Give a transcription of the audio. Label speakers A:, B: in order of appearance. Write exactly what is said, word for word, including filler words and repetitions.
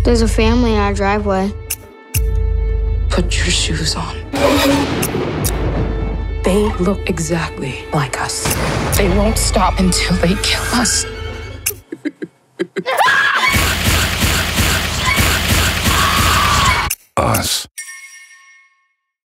A: There's a family in our driveway.
B: Put your shoes on. They look exactly like us. They won't stop until they kill us.
C: Us.